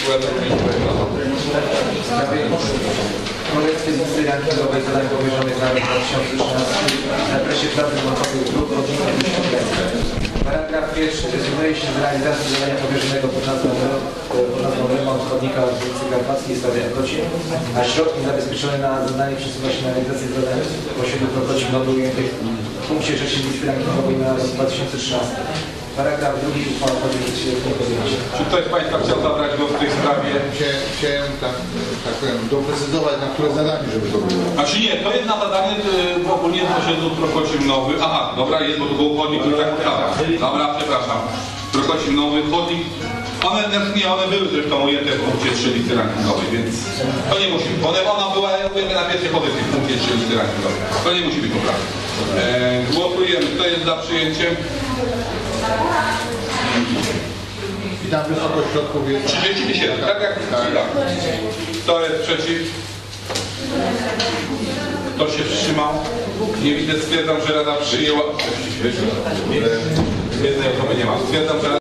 W sprawie korekty listy rankingowej zadań powierzonych na rok 2013 w zakresie prac remontowych dróg rodzinnych i świetleńskich. Paragraf pierwszy. Rezygnuje się z realizacji zadania powierzonego pod nazwą remont chodnika w ulicy Karpackiej w sprawie Ekocin, a środki zabezpieczone na zadanie przesuwa się na realizację zadań w osiedlu Krokocin do ujętych w punkcie trzecim listy rankingowej na rok 2013. Paragraf drugi uchwała podjęcia się w tym podjęciu. Czy ktoś z Państwa chciał zabrać głos w tej sprawie? Chciałem tak powiem, doprecyzować, na które zadanie, żeby to było. Znaczy nie, to jest na zadanie ogólnie w osiedlu Krokocin Nowy. Aha, dobra, jest, bo to był chodnik, który tak podstawa. Dobra, przepraszam. Krokocin Nowy, chodnik. One były zresztą ujęte w punkcie 3 listy rankingowej, więc to nie musi być. Ona była ujęta na pierwszej pozycji w punkcie 3 listy rankingowej. To nie musi być poprawne. Głosujemy. Kto jest za przyjęciem? I tam wysokość środków jest... 30 tysięcy, tak jak tak. Kto jest przeciw? Kto się wstrzymał? Nie widzę, stwierdzam, że Rada przyjęła... Jednej osoby nie ma. Stwierdzam, że